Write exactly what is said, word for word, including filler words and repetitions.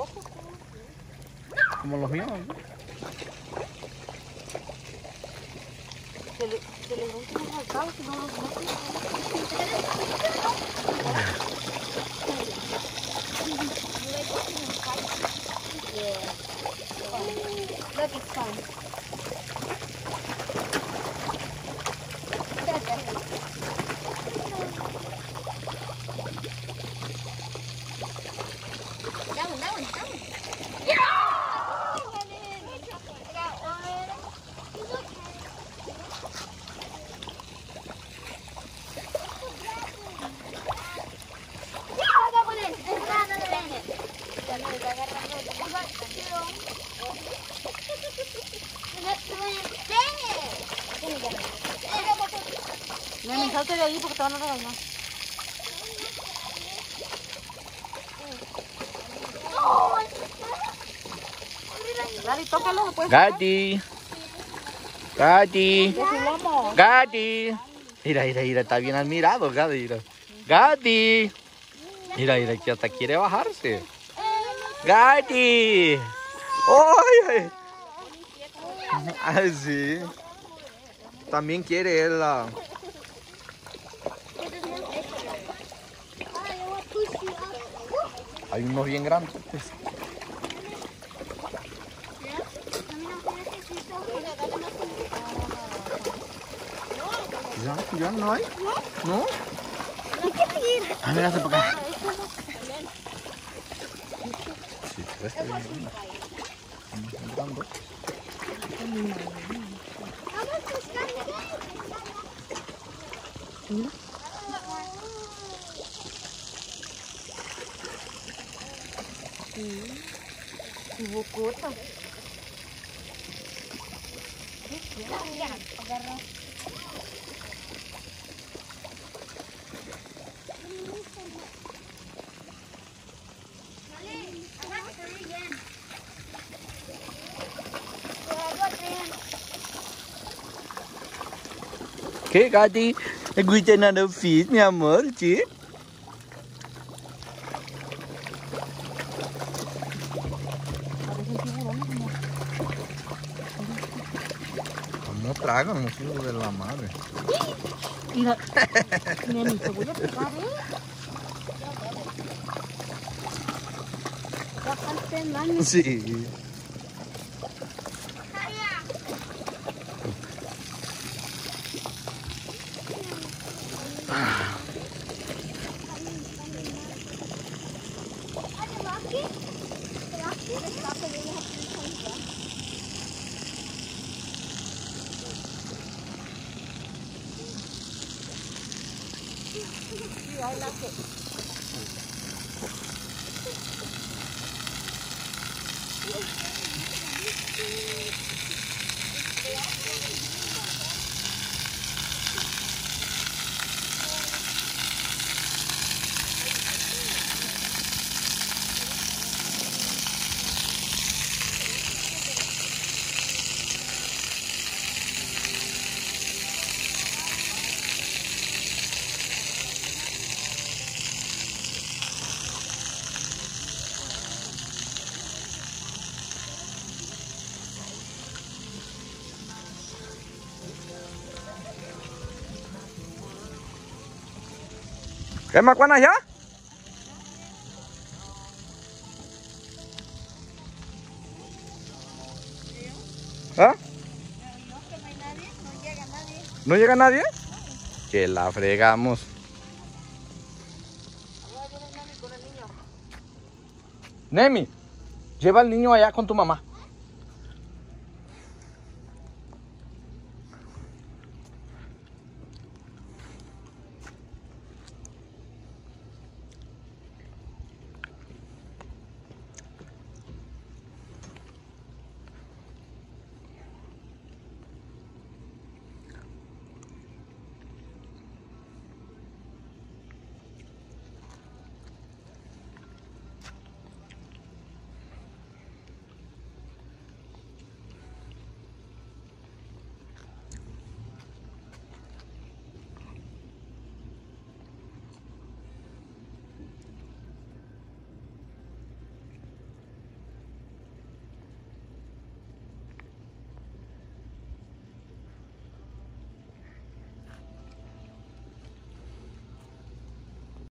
Como los míos. Se le, se le rompen los alcados y no los meten. Yeah. Look, it's fun. That one, that one, that one. Yeah! I got one. He's okay. Neni, salte de ahí porque te van a regañar. Daddy, tócalo, pues. Gati. Gati. Gati. Mira, mira, mira, está bien admirado, Gati. Mira. Gati. Mira, mira, que hasta quiere bajarse. Gati. ¡Ay, ay! Ah, sí. También quiere él la... Hay unos bien grandes. ¿Ya, ya no hay? ¿No? Ah, mira, hace por acá. Sí, este bien grande. Y bocota. Agarra. ¿Qué, Gati? ¿Escuchan nada fish, mi amor? ¿Sí? No tragan los hijos de la madre. Mira, neni, te voy a pegar, ¿eh? Bájate, mami. Sí. I like it. ¿Qué macuanas ya? ¿Ah? No, que no hay nadie, no llega nadie. ¿No llega nadie? Que la fregamos. Allá viene Nemi con el niño. Nemi, lleva al niño allá con tu mamá.